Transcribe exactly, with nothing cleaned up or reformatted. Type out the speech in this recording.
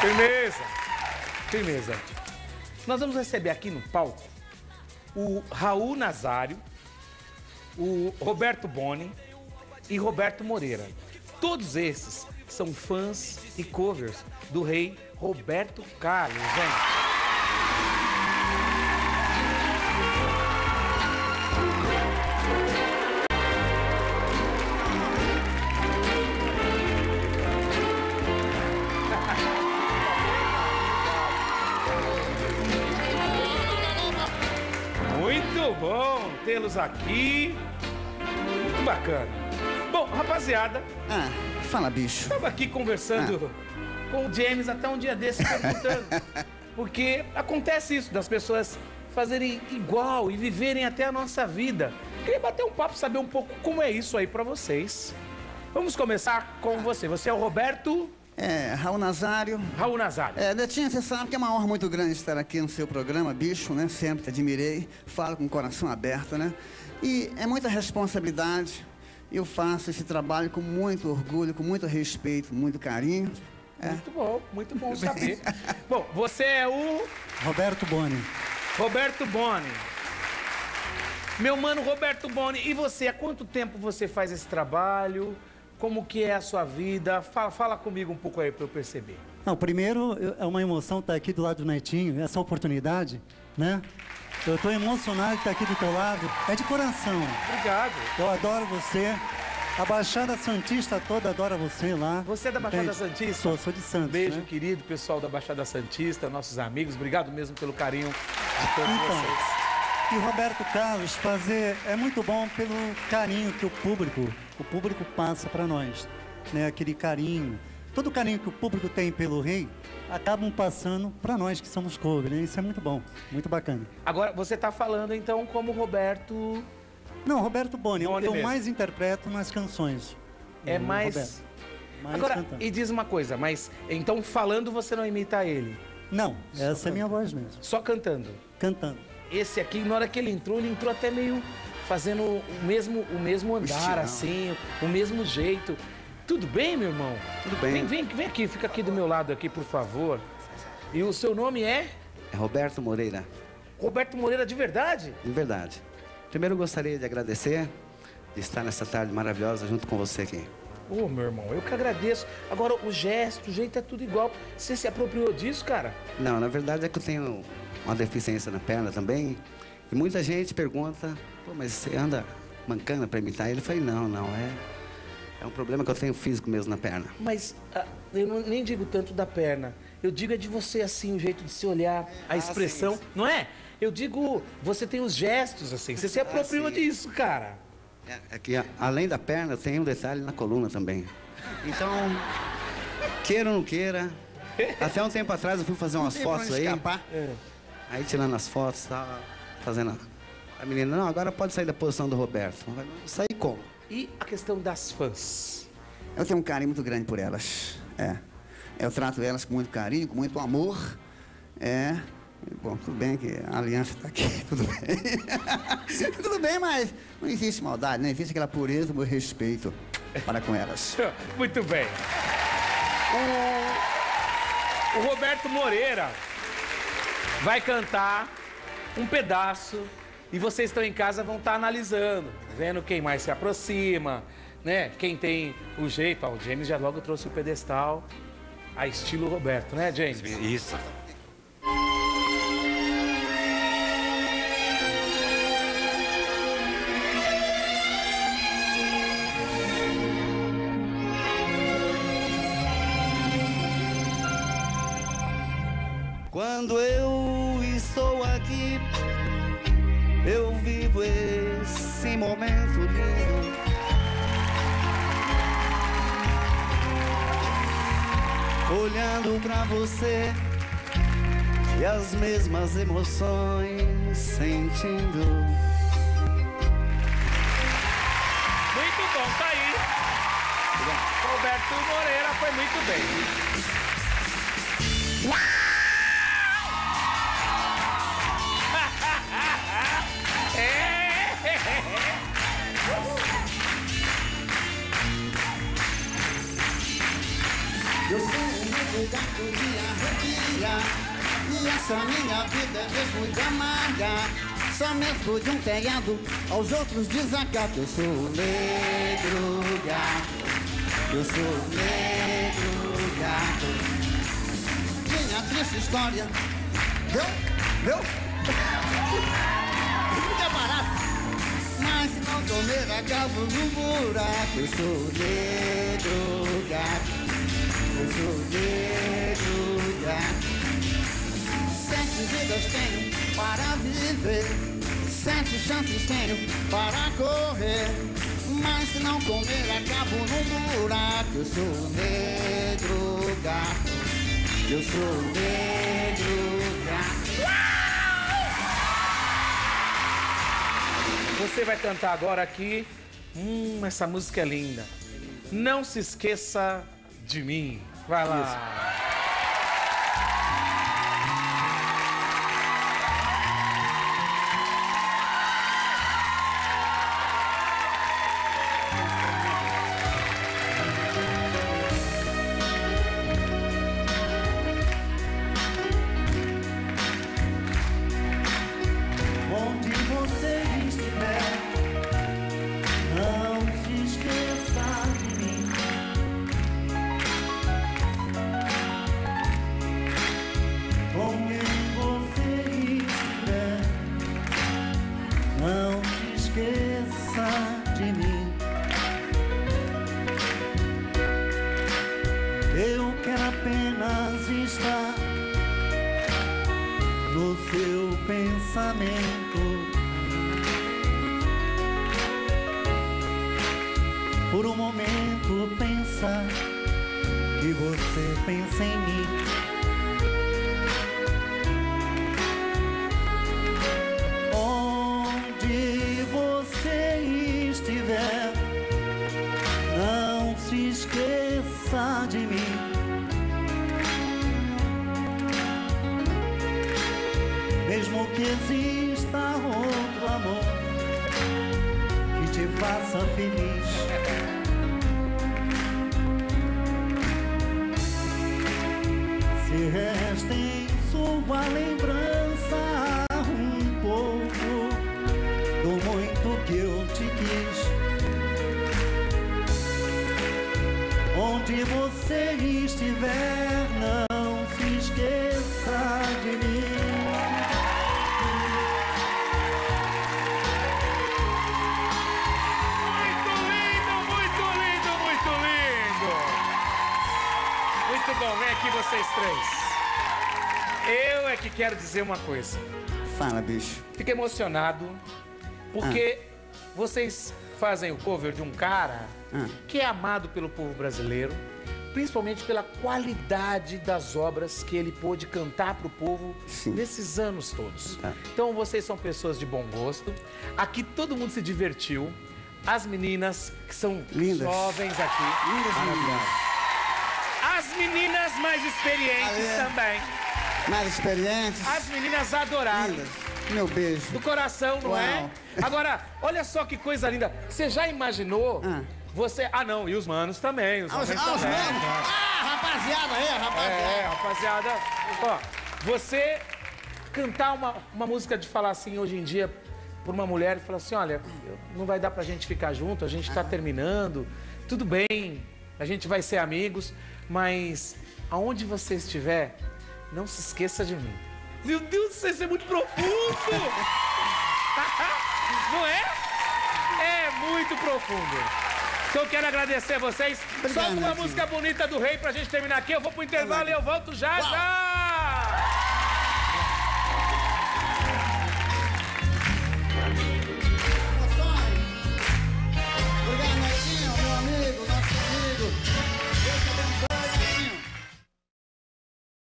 Firmeza. Firmeza. Nós vamos receber aqui no palco o Raul Nazário, o Roberto Boni e Roberto Moreira. Todos esses são fãs e covers do rei Roberto Carlos, gente. Muito bom tê-los aqui. Muito bacana. Bom, rapaziada... Ah, fala, bicho. Estava aqui conversando ah. com o James até um dia desse, perguntando. Porque acontece isso, das pessoas fazerem igual e viverem até a nossa vida. Queria bater um papo, saber um pouco como é isso aí pra vocês. Vamos começar com você. Você é o Roberto... É, Raul Nazário. Raul Nazário. É, Netinho, você sabe que é uma honra muito grande estar aqui no seu programa, bicho, né? Sempre te admirei, falo com o coração aberto, né? E é muita responsabilidade. Eu faço esse trabalho com muito orgulho, com muito respeito, muito carinho. É. Muito bom, muito bom saber. Bom, você é o... Roberto Boni. Roberto Boni. Meu mano Roberto Boni, e você, há quanto tempo você faz esse trabalho? Como que é a sua vida? Fala, fala comigo um pouco aí para eu perceber. Não, primeiro, eu, é uma emoção estar aqui do lado do Netinho, essa oportunidade, né? Eu estou emocionado de estar aqui do teu lado. É de coração. Obrigado. Eu adoro você. A Baixada Santista toda adora você lá. Você é da Baixada Entende? Santista? Sou, sou de Santos. Beijo, né? querido pessoal da Baixada Santista, nossos amigos. Obrigado mesmo pelo carinho de todos então, vocês. E Roberto Carlos, fazer é muito bom pelo carinho que o público, o público passa para nós, né? Aquele carinho, todo o carinho que o público tem pelo rei, acabam passando para nós que somos cover, né? Isso é muito bom, muito bacana. Agora, você está falando então como Roberto... Não, Roberto Boni, Boni eu mesmo. mais interpreto nas canções. É do mais... Roberto. mais Agora, cantando. e diz uma coisa, mas então falando você não imita ele? Não, essa é a minha voz mesmo, Só cantando? cantando. Esse aqui, na hora que ele entrou, ele entrou até meio fazendo o mesmo, o mesmo andar, Estirão. assim, o mesmo jeito. Tudo bem, meu irmão? Tudo bem. Vem, vem, vem aqui, fica aqui do meu lado aqui, por favor. E o seu nome é? É Roberto Moreira, Roberto Moreira, de verdade? de verdade. Primeiro eu gostaria de agradecer de estar nessa tarde maravilhosa junto com você aqui. Ô, meu irmão, eu que agradeço. Agora, o gesto, o jeito é tudo igual. Você se apropriou disso, cara? Não, na verdade é que eu tenho uma deficiência na perna também. E muita gente pergunta, pô, mas você anda mancando para imitar ele? Eu falei, não, não, é, é um problema que eu tenho físico mesmo na perna. Mas ah, eu não, nem digo tanto da perna. Eu digo é de você, assim, o jeito de se olhar, a Ah, expressão, sim, sim. não é? Eu digo, você tem os gestos, assim. Você se apropriou sim. disso, cara. É, é que a- além da perna, tem um detalhe na coluna também. Então, queira ou não queira, até um tempo atrás eu fui fazer umas Tem pra fotos onde aí. escapar. Aí tirando as fotos, tava fazendo a... a menina, não, agora pode sair da posição do Roberto. Eu falei, sair como? E a questão das fãs? Eu tenho um carinho muito grande por elas. É. Eu trato elas com muito carinho, com muito amor. É. Bom, tudo bem que a aliança está aqui, tudo bem. Tudo bem, mas não existe maldade, não existe aquela pureza, o meu respeito para com elas. Muito bem. O, o Roberto Moreira vai cantar um pedaço e vocês estão em casa vão estar analisando, vendo quem mais se aproxima, né? Quem tem o jeito. Ó, o James já logo trouxe o pedestal a estilo Roberto, né, James? Isso. Quando eu estou aqui, eu vivo esse momento lindo. Olhando pra você e as mesmas emoções sentindo. Muito bom, tá aí. Roberto Moreira foi muito bem. Eu sou um advogado muito me arrepia. E essa minha vida é mesmo de amarga. Só mesmo de um telhado aos outros desacato. Eu sou negro gato. Eu sou negro gato. Minha triste história. Viu? Viu? Fica barato. Mas se não comer, acabo no buraco. Eu sou negro gato. Eu sou negro gato. Sete vidas tenho para viver, sete chances tenho para correr. Mas se não comer, acabo no buraco. Eu sou negro gato. Eu sou negro gato. Você vai cantar agora aqui. Hum, essa música é linda. Não se esqueça de mim. Vai lá. Isso. Eu quero apenas estar no seu pensamento. Por um momento pensar que você pensa em mim. Onde você estiver, não se esqueça de mim. Mesmo que exista outro amor que te faça feliz, se resta em sua lembrança um pouco do muito que eu te quis. Onde você estiver, não se esqueça de mim. Muito bom, vem aqui vocês três. Eu é que quero dizer uma coisa. Fala, bicho. Fico emocionado porque ah. vocês fazem o cover de um cara ah. que é amado pelo povo brasileiro, principalmente pela qualidade das obras que ele pôde cantar pro povo Sim. nesses anos todos. Ah. Então vocês são pessoas de bom gosto. Aqui todo mundo se divertiu. As meninas que são Lindas. jovens aqui. Lindas, maravilhosas. As meninas mais experientes Ale. também. Mais experientes. As meninas adoraram. Lindas. Meu beijo. Do coração, não Uau. é? Agora, olha só que coisa linda. Você já imaginou? Ah. Você... Ah, não. E os manos também. Os ah, os, ah, também. Os manos. Ah, rapaziada aí, rapaziada. É, rapaziada. Ó, você cantar uma, uma música de falar assim hoje em dia por uma mulher e falar assim, olha, não vai dar pra gente ficar junto, a gente tá ah. terminando. Tudo bem, a gente vai ser amigos. Mas aonde você estiver, não se esqueça de mim. Meu Deus do céu, isso é muito profundo! Não é? É muito profundo. Então eu quero agradecer a vocês. Obrigado, Solta uma música bonita do Rei pra gente terminar aqui. Eu vou pro intervalo e eu volto já, já!